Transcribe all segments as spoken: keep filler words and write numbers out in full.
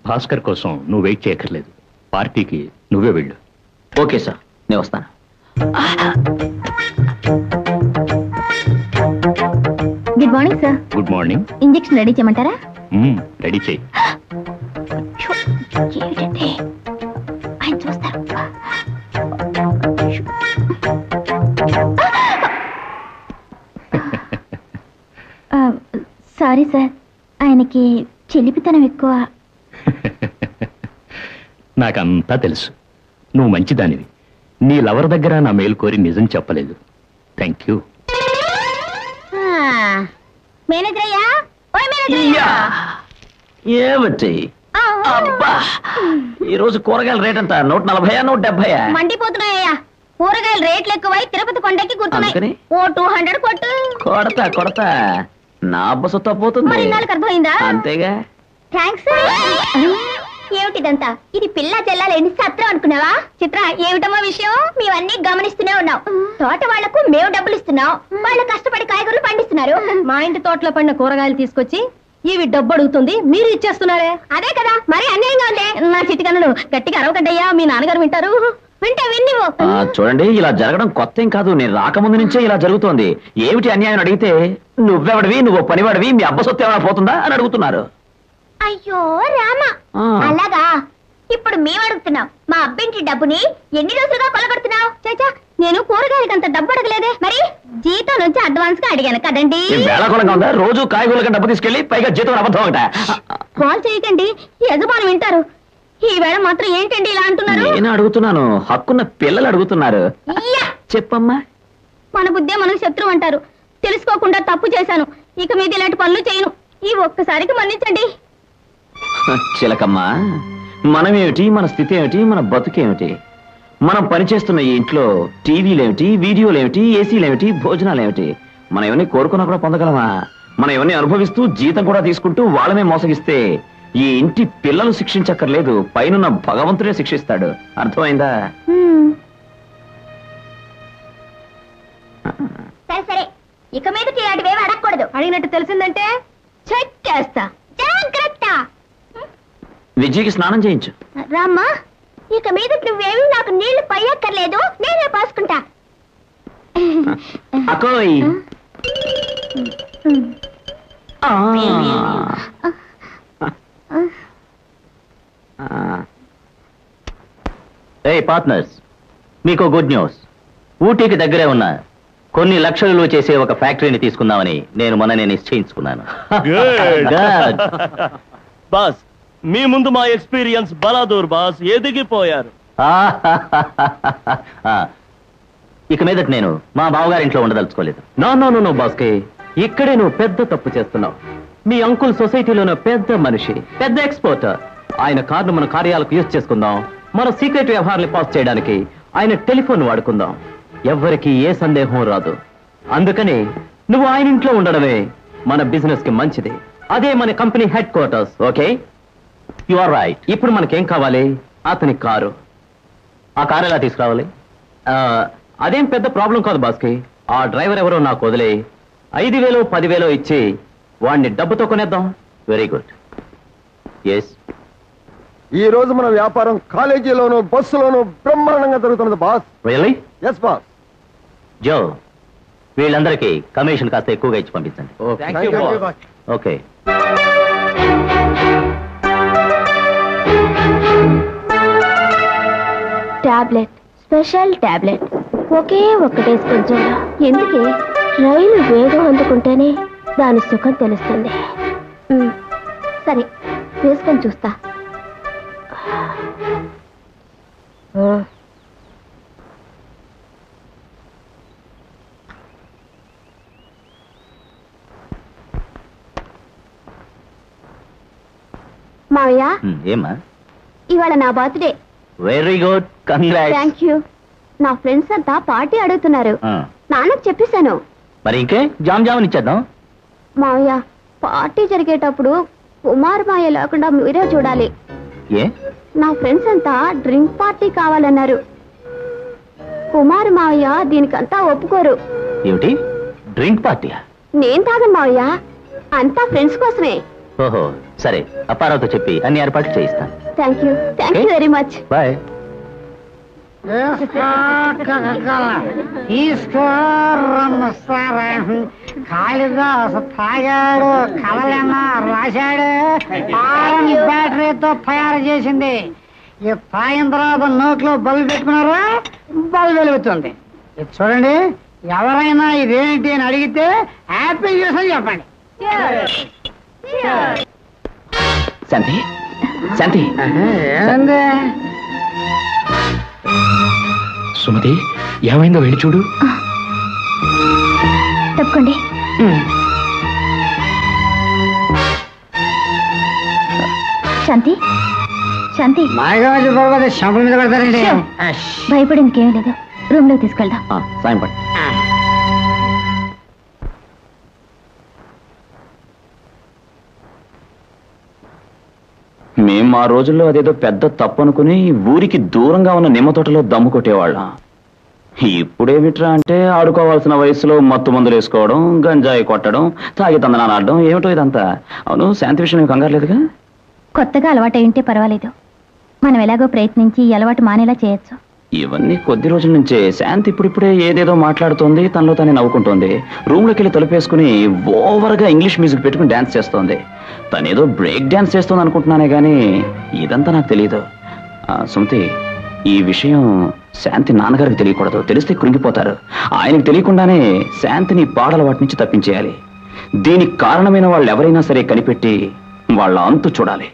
భాస్కర్ కోసం నువ్వు వెయిట్ చేయక్కర్లేదు. పార్టీకి నువ్వే వెళ్ళు. ఓకే సార్, నేను వస్తాను. Good morning sir. Good morning. Injection ready చేయమంటారా? రెడీ చేయి. ఆయన చూస్తారు. సారీ సార్, ఆయనకి చెలిపితనం ఎక్కువ. నాకంతా తెలుసు. నువ్వు మంచిదానివి. నీ లవర్ దగ్గర నా మేలు కోరి నిజం చెప్పలేదు. Thank you. మేనేజర్ అయ్యా, ఓయ్ మేనేజర్ అయ్యా. ఏమిటి అబ్బా, ఈ రోజు కూరగాయల రేట్ అంతా నూట నలభై నూట డెబ్బై మండిపోతున్నాయ్యా. కూరగాయల రేట్లు ఎక్కువై తిరుపతి కొండకి గుర్తున్నాయి. ఓ టూ హండ్రెడ్ కొట్టు. కొడతా కొడతా, నా అబ్బసు తప్పుతుంది. అర్థమైందా? అంతేగా. థ్యాంక్స్. ఏమిటిదంతా? ఇది పిల్ల చెల్లాలేని సత్రం అనుకున్నావా? చిత్ర, ఏమిటమ్మా విషయం? మేవన్నీ గమనిస్తూనే ఉన్నాం. తోట వాళ్లకు మేము డబ్బులు ఇస్తున్నాం, వాళ్ళు కష్టపడి కాయగూరలు పండిస్తున్నారు. మా ఇంటి తోటలో పండిన కూరగాయలు తీసుకొచ్చి ఇవి డబ్బు అడుగుతుంది, మీరు ఇచ్చేస్తున్నారే. అదే కదా, మరి అన్యాయంగా ఉంది. నా చిటికన్నులు గట్టిగా అరవకండయ్యా, మీ నాన్నగారు వింటారు. వింటే విన్ని. చూడండి, ఇలా జరగడం కొత్త ఏం కాదు. నేను రాకముందు నుంచే ఇలా జరుగుతోంది. ఏమిటి అన్యాయం అడిగితే, నువ్వెవడివి, నువ్వు పనివాడివి, మీ అబ్బ సొత్తు ఏమైనా పోతుందా అని అడుగుతున్నారు. అయ్యో రామా, అలాగా? ఇప్పుడు మేము అడుగుతున్నాం, మా అబ్బింటి డబ్బుని ఎన్ని రోజులుగా కొలగొడుతున్నావు? చాచా, నేను కూరగాయలకి అంత డబ్బు అడగలేదే. మరి జీతం నుంచి అడ్వాన్స్ గా అడిగాను కదండి. వేళకోళంగా ఉందా? రోజు కాయగూరలకి డబ్బు తీసుకెళ్లి పైగా జీతం అబద్ధం ఒకట. కాల్ చేయకండి, యజమాని వింటారు. ఈ వేళ మాత్రం ఏంటండి ఇలా అంటున్నారు? నేను అడుగుతున్నాను, హక్కున్న పిల్లలు అడుగుతున్నారు. చెప్పమ్మా. మన బుద్ధే మనకు శత్రువు అంటారు. తెలుసుకోకుండా తప్పు చేశాను. ఇక మీద ఇలాంటి పనులు చేయను. ఈ ఒక్కసారికి మన్నించండి. చిలకమ్మా, మనమేమిటి, మన స్థితి ఏమిటి, మన బతుకేమిటి? మనం పనిచేస్తున్న ఈ ఇంట్లో టీవీలేమిటి, వీడియోలేమిటి, ఏసీలేమిటి, భోజనాలేమిటి? మనం ఇవన్నీ కోరుకున్నా కూడా పొందగలమా? మనం ఇవన్నీ అనుభవిస్తూ జీతం కూడా తీసుకుంటూ వాళ్ళమే మోసగిస్తే ఈ ఇంటి పిల్లలు శిక్షించక్కర్లేదు, పైన భగవంతుడే శిక్షిస్తాడు. అర్థమైందా? సరే సరే, ఇక మీద ఇలాంటివేవి అడగకూడదు. అడిగినట్టు తెలిసిందంటే చెక్ చేస్తా. జాగ్రత్త. విజయ్కి స్నానం చేయించు. రామ్మా, ఇక మీద నువ్వేమి నాకు నీళ్లు పయ్యక్కర్లేదు, నేనే పోసుకుంటా. అకోయ్. ఏ పార్ట్నర్స్, మీకు గుడ్ న్యూస్. ఊటీకి దగ్గరే ఉన్న కొన్ని లక్షలు చేసే ఒక ఫ్యాక్టరీని తీసుకుందామని నేను మొన్ననే నిశ్చయించుకున్నాను. బాస్, మీ ముందు మా ఎక్స్పీరియన్స్ బలాదూర్ బాస్, ఎదిగిపోయారు. ఇక మీదట నేను మా బావగారింట్లో ఉండదలుచుకోలేదు. నో నో నో నో బాస్కి, ఇక్కడే నువ్వు పెద్ద తప్పు చేస్తున్నావు. మీ అంకుల్ సొసైటీలోనే పెద్ద మనిషి, పెద్ద ఎక్స్పోర్టర్. ఆయన కార్డు మన కార్యాలకు యూజ్ చేసుకుందాం. మన సీక్రెట్ వ్యవహారాలు పాస్ చేయడానికి ఆయన టెలిఫోన్ వాడుకుందాం. ఎవ్వరికి ఏ సందేహం రాదు. అందుకని నువ్వు ఆయన ఇంట్లో ఉండడమే మన బిజినెస్ కి మంచిది. అదే మన company headquarters. Okay, you are right. ఇప్పుడు మనకేం కావాలి? అతని కారు. ఆ కారు ఎలా తీసుకురావాలి? అదేం పెద్ద ప్రాబ్లం కాదు బాస్కి. ఆ డ్రైవర్ ఎవరో నాకు వదిలే ఐదు వేలు పదివేలు ఇచ్చి వాడిని డబ్బుతో కొనేద్దాం. Very good. ఎస్, ఈ రోజు మన వ్యాపారం కాలేజీలోను బస్సులోను బ్రహ్మాండంగా జరుగుతున్నది boss. Really? Yes boss. Joe, వీళ్ళందరికీ కమిషన్ కాస్త ఎక్కువగా ఇచ్చి పంపించండి. ఓకే. టాబ్లెట్, స్పెషల్ టాబ్లెట్, ఒకే ఒక్కటేసుకొని ఎందుకే? రైలు వేగం అందుకుంటేనే దాని సుఖం తెలుస్తుంది. సరే, వేసుకొని చూస్తా. మావయ్య, ఏమా? ఇవాళ నా birthday. Very good, congrats. Thank you. నా ఫ్రెండ్స్ అంతా పార్టీ అడుగుతున్నారు. నాన్నకు చెప్పేశాను. మరి ఇంకే జామ్ జామ్ ఇచ్చేద్దాం. మావయ్య, పార్టీ జరిగేటప్పుడు కుమార్ మాయ లేకుండా మీరే చూడాలి. ఏ? నా ఫ్రెండ్స్ అంతా డ్రింక్ పార్టీ కావాలన్నారు. కుమార్ మావయ్య దీనికంతా ఒప్పుకోరు. ఏమిటి, డ్రింక్ పార్టీయా? నేను తాగను మావయ్య, అంతా ఫ్రెండ్స్ కోసమే. ఓహో, సరే, అప్పారావుతో చెప్పి అన్ని ఏర్పాట్లు చేయిస్తాను. Thank you thank you very much. Bye. Kalidasu తాగాడు, కథలన్నా రాశాడు, బ్యాటరీతో తయారు చేసింది. ఈ తాగిన తర్వాత నోట్లో బల్బు పెట్టుకున్నారా, బల్బు వెలుగుతుంది. ఇది చూడండి, ఎవరైనా ఇదేంటి అని అడిగితే యాపిల్ జ్యూస్ అని చెప్పండి. శాంతి శాంతి ఏంది సుమతి, ఏమైందో వెళ్ళి చూడు. తప్పకండి. శాంతి శాంతి మాయగాజు బాబు షంపుల మీద పడతారండి. భయపడేందుకు ఏమీ లేదు, రూమ్ లో తీసుకెళ్దాం. సాయం పడి మేము ఆ రోజుల్లో అదేదో పెద్ద తప్పు అనుకుని ఊరికి దూరంగా ఉన్న నిమ్మ తోటలో దమ్ము కొట్టేవాళ్ళం. ఇప్పుడేమిట్రా అంటే ఆడుకోవాల్సిన వయసులో మత్తు మందులు వేసుకోవడం, గంజాయి కొట్టడం, తాగి తందనాలు ఆడడం, ఏమిటో ఇదంతా. అవును, శాంతి విషయం కంగారు లేదుగా? కొత్తగా అలవాటు అయింటే పర్వాలేదు, మనం ఎలాగో ప్రయత్నించి ఈ అలవాటు మానేలా చేయొచ్చు. ఇవన్నీ కొద్ది రోజుల నుంచే. శాంతి ఇప్పుడిప్పుడే ఏదేదో మాట్లాడుతోంది, తనలో తనే నవ్వుకుంటోంది. రూమ్ లోకి వెళ్ళి తలుపేసుకుని ఓవర్ గా ఇంగ్లీష్ మ్యూజిక్ పెట్టుకుని డాన్స్ చేస్తోంది. తనేదో బ్రేక్ డాన్స్ చేస్తోంది అనుకుంటున్నానే గానీ ఇదంతా నాకు తెలియదు. సుమతి, ఈ విషయం శాంతి నాన్నగారికి తెలియకూడదు. తెలిస్తే కృంగిపోతారు. ఆయనకు తెలియకుండానే శాంతిని పాడల వాటి నుంచి తప్పించేయాలి. దీనికి కారణమైన వాళ్ళు ఎవరైనా సరే కనిపెట్టి వాళ్ళ అంతు చూడాలి.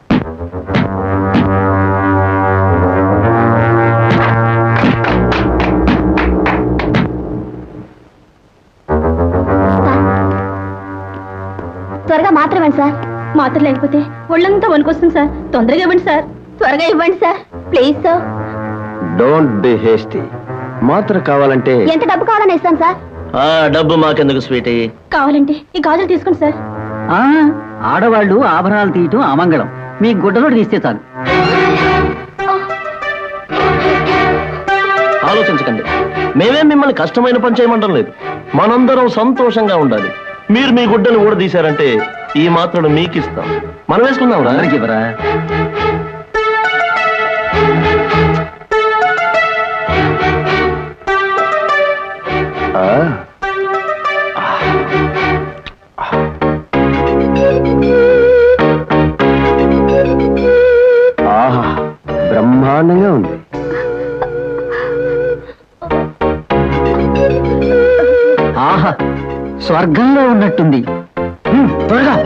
త్వరగా మాత్రం ఇవ్వండి సార్. మాత్రం లేకపోతే ఒళ్ళంతా వణుకొస్తుంది సార్. తొందరగా ఇవ్వండి సార్, త్వరగా ఇవ్వండి sir, please sir. Don't be hasty. మాత్ర కావాలంటే ఎంత డబ్బు కావాలని ఇస్తాను సార్. ఆ డబ్బు మాకెందుకు స్వీటీ, కావాలంటే ఈ గాజులు తీసుకోండి సార్. ఆడవాళ్ళు ఆభరణాలు తీయటం అమంగళం, మీ గుడ్డలోకి తీస్తే చాలు. ఆలోచించకండి. మేమేం మిమ్మల్ని కష్టమైన పని చేయమంటం లేదు. మనందరం సంతోషంగా ఉండాలి. మీరు మీ గుడ్డను కూడా తీశారంటే ఈ మాత్రం మీకు ఇస్తాం. మనం వేసుకుందాం. అందరికి ఇవ్వరా? ఆహా, బ్రహ్మాండంగా ఉంది. ఆహా, స్వర్గంలో ఉన్నట్టుంది. త్వరగా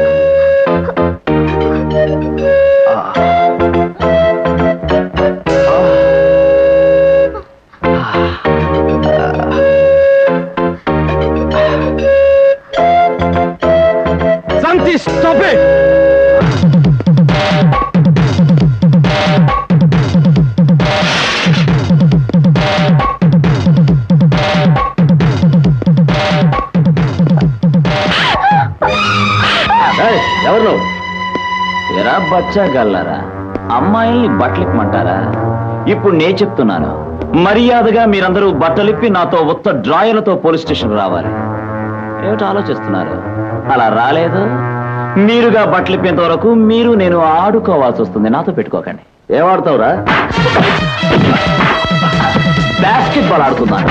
శాంతి, స్టాప్ ఇట్. ఎవరు నువ్వు? ఎరా బచ్చా గల్లారా, అమ్మాయిల్ని బట్టలిప్పమంటారా? ఇప్పుడు నేను చెప్తున్నాను, మర్యాదగా మీరందరూ బట్టలిప్పి నాతో ఉత్త డ్రాయర్లతో పోలీస్ స్టేషన్ రావాలి. ఏమిటి ఆలోచిస్తున్నారు? అలా రాలేదు, మీరుగా బట్టలిప్పేంత వరకు మీరు నేను ఆడుకోవాల్సి వస్తుంది. నాతో పెట్టుకోకండి. ఏమాడతావురా? బాస్కెట్ బాల్ ఆడుతున్నాను.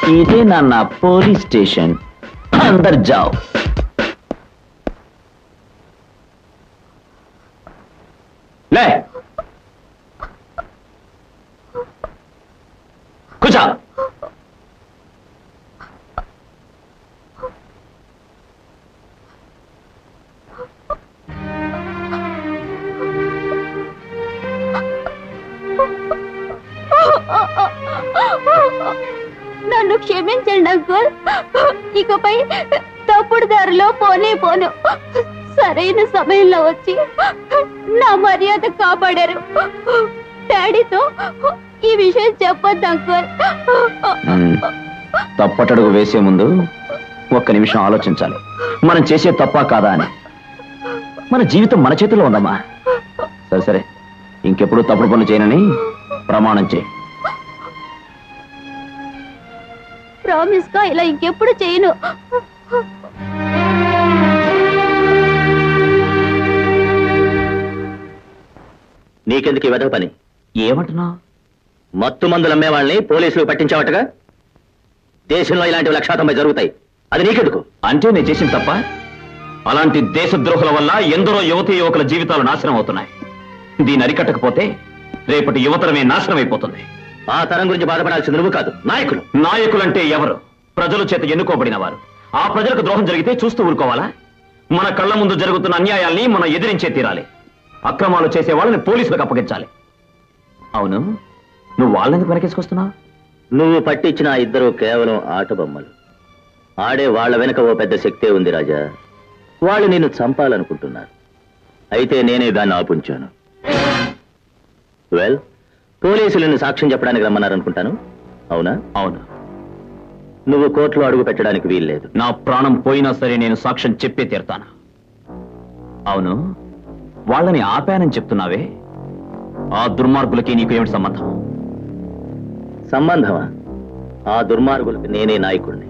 ఇదే నాన్న పోలీస్ స్టేషన్. అందరు జావ్. లే కూర్చో. నన్ను క్షమించండి అంకుల్. ఇకపై తప్పుడు దారిలో పోనే పోను. సరైన సమయంలో వచ్చి నా మర్యాద కాపాడారు. డాడీతో ఈ విషయం చెప్పొద్దు అంకుల్. తప్పటడుగు వేసే ముందు ఒక్క నిమిషం ఆలోచించాలి. మనం చేసే తప్పా కాదా అని. మన జీవితం మన చేతిలో ఉందమ్మా. సరే సరే, ఇంకెప్పుడు తప్పుడు పనులు చేయనని ప్రమాణం చేయి. ప్రామిస్ గా ఇలా ఇంకెప్పుడు చేయను. నీకెందుకు ఈ వెధవ పని? ఏమంటున్నావు? మత్తు మందులు అమ్మే వాళ్ళని పోలీసులు పట్టించావటగా? దేశంలో ఇలాంటివి లక్షా తొంభై జరుగుతాయి. అది నీకెందుకు? అంటే నేను చేసిన తప్ప? అలాంటి దేశద్రోహుల వల్ల ఎందరో యువతీ యువకుల జీవితాలు నాశనం అవుతున్నాయి. దీన్ని అరికట్టకపోతే రేపటి యువతరమే నాశనం అయిపోతుంది. ఆ తరం గురించి బాధపడాల్సింది నువ్వు కాదు, నాయకులు. నాయకులంటే ఎవరు? ప్రజల చేత ఎన్నుకోబడిన వారు. ఆ ప్రజలకు ద్రోహం జరిగితే చూస్తూ ఊరుకోవాలా? మన కళ్ళ ముందు జరుగుతున్న అన్యాయాల్ని మనం ఎదిరించే తీరాలి. అక్రమాలు చేసే వాళ్ళని పోలీసులకు అప్పగించాలి. అవును, నువ్వు వాళ్ళని వెనకేసుకొస్తున్నావు? నువ్వు పట్టించిన ఆ ఇద్దరు కేవలం ఆట బొమ్మలు. ఆడే వాళ్ళ వెనక ఓ పెద్ద శక్తే ఉంది రాజా. వాళ్ళు నిన్ను చంపాలనుకుంటున్నారు. అయితే నేనే దాన్ని ఆపుంచాను. వెల్, పోలీసులు నిన్ను సాక్ష్యం చెప్పడానికి రమ్మన్నారనుకుంటాను. అవునా? అవును. నువ్వు కోర్టులో అడుగు పెట్టడానికి వీల్లేదు. నా ప్రాణం పోయినా సరే నేను సాక్ష్యం చెప్పే తీరుతాను. అవును, వాళ్ళని ఆపానని చెప్తున్నావే, ఆ దుర్మార్గులకి నీకు ఏమిటి సంబంధం? సంబంధమా? ఆ దుర్మార్గులకు నేనే నాయకుడిని.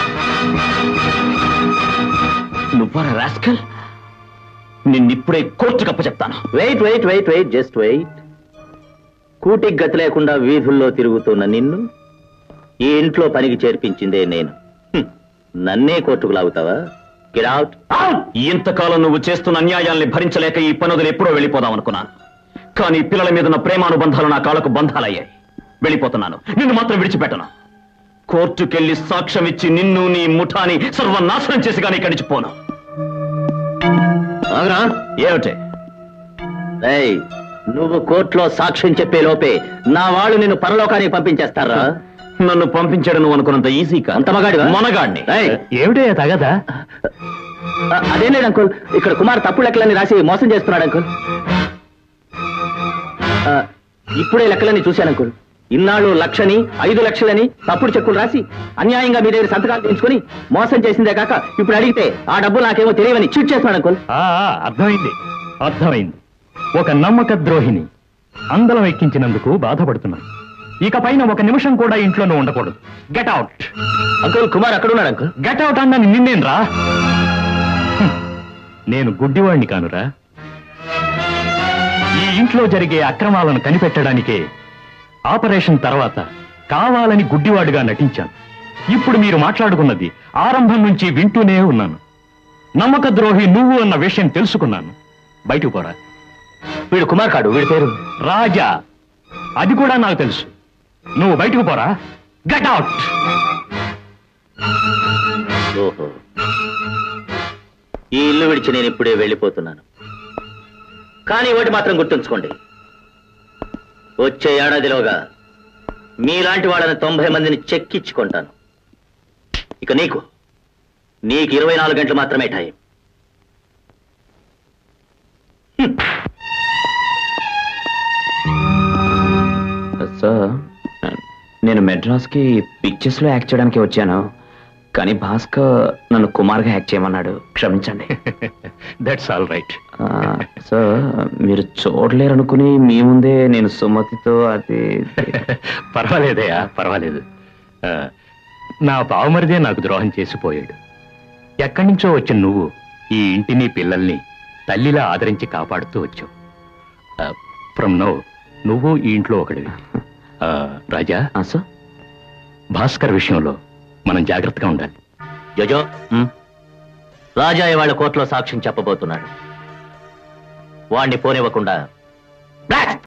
నువ్వా రాస్కల్? నిన్నిప్పుడే కోర్టు కప్ప చెప్తాను. Wait wait wait wait just wait. కూటికి గతి లేకుండా వీధుల్లో తిరుగుతున్న నిన్ను ఈ ఇంట్లో పనికి చేర్పించిందే నేను. హ్మ్. నన్నే కోర్టుకు లాగుతావా? Get out. ఇంతకాలం నువ్వు చేస్తున్న అన్యాయాల్ని భరించలేక ఈ పనులు ఎప్పుడో వెళ్ళిపోదాం అనుకున్నాను. కానీ పిల్లల మీద ఉన్న ప్రేమానుబంధాలు నా కాళ్ళకు బంధాలయ్యాయి. వెళ్ళిపోతున్నాను. నిన్ను మాత్రం విడిచిపెట్టను. కోర్టుకెళ్లి సాక్ష్యం ఇచ్చి నిన్ను నీ ముఠాని సర్వనాశనం చేసి కానీ ఇక్కడి నుంచి పోను. ఏమిటే? ఏయ్, నువ్వు కోర్టులో సాక్ష్యం చెప్పే లోపే నా వాళ్ళు నిన్ను పరలోకానికి పంపించేస్తారా? నన్ను పంపించడం నువ్వు అనుకున్నంత ఈజీ కాదు. అంత మగాడివా? మనగాడిని. ఏమిటే తగదా? అదేం లేదు అంకుల్. ఇక్కడ కుమార్ తప్పుడు లెక్కలన్నీ రాసి మోసం చేస్తున్నాడు అంకుల్. ఆ, ఇప్పుడే లెక్కలన్నీ చూశాను అంకుల్. ఇన్నాళ్ళు లక్షని ఐదు లక్షలని తప్పుడు చెక్కులు రాసి అన్యాయంగా మీ దగ్గర సంతకాలు తీయించుకొని మోసం చేసిందే కాక ఇప్పుడు అడిగితే ఆ డబ్బు నాకేమో తెలియవని చీట్ చేస్తున్నాడు అంకుల్. అర్థమైంది అర్థమైంది. ఒక నమ్మక ద్రోహిని అందలం ఎక్కించినందుకు బాధపడుతున్నాను. ఇక పైన ఒక నిమిషం కూడా ఇంట్లోనే ఉండకూడదు. Get out. అంకుల్, కుమార్ అక్కడ ఉన్నాడు అంకుల్. గెట్ అవుట్ అన్నాను నిన్నేం రా? నేను గుడ్డివాణ్ణి కానురా. ఈ ఇంట్లో జరిగే అక్రమాలను కనిపెట్టడానికే ఆపరేషన్ తర్వాత కావాలని గుడ్డివాడుగా నటించాను. ఇప్పుడు మీరు మాట్లాడుకున్నది ఆరంభం నుంచి వింటూనే ఉన్నాను. నమ్మక ద్రోహి నువ్వు అన్న విషయం తెలుసుకున్నాను. బయటకు పోరా. వీడు కుమార్ కాడు, వీడి పేరు రాజా. అది కూడా నాకు తెలుసు. నువ్వు బయటకు పోరా. Get out. ఓహో, ఈ ఇల్లు విడిచి నేను ఇప్పుడే వెళ్ళిపోతున్నాను. కానీ ఒకటి మాత్రం గుర్తుంచుకోండి, వచ్చే ఏడాదిలోగా మీలాంటి వాళ్ళని తొంభై మందిని చెక్కించుకుంటాను. ఇక నీకు నీకు ఇరవై నాలుగు గంటలు మాత్రమే టైం. సార్, నేను మెడ్రాస్కి పిక్చర్స్ లో యాక్ట్ చేయడానికి వచ్చాను. కానీ భాస్కర్ నన్ను కుమార్గా యాక్ట్ చేయమన్నాడు. క్షమించండి. That's all right. సార్, మీరు చూడలేరు అనుకుని మీ ముందే నేను సుమతితో అది. పర్వాలేదయ్యా, పర్వాలేదు. నా బావమరిదే నాకు ద్రోహం చేసిపోయాడు. ఎక్కడి నుంచో వచ్చిన నువ్వు ఈ ఇంటిని పిల్లల్ని తల్లిలా ఆదరించి కాపాడుతూ వచ్చావు. ఫ్రమ్ నౌ నువ్వు ఈ ఇంట్లో ఒకడివి. రాజా, సార్, భాస్కర్ విషయంలో మనం జాగ్రత్తగా ఉండాలి. జోజో రాజా ఇవాళ కోర్టులో సాక్ష్యం చెప్పబోతున్నాడు. వాణ్ణి పోనివ్వకుండా బ్లాక్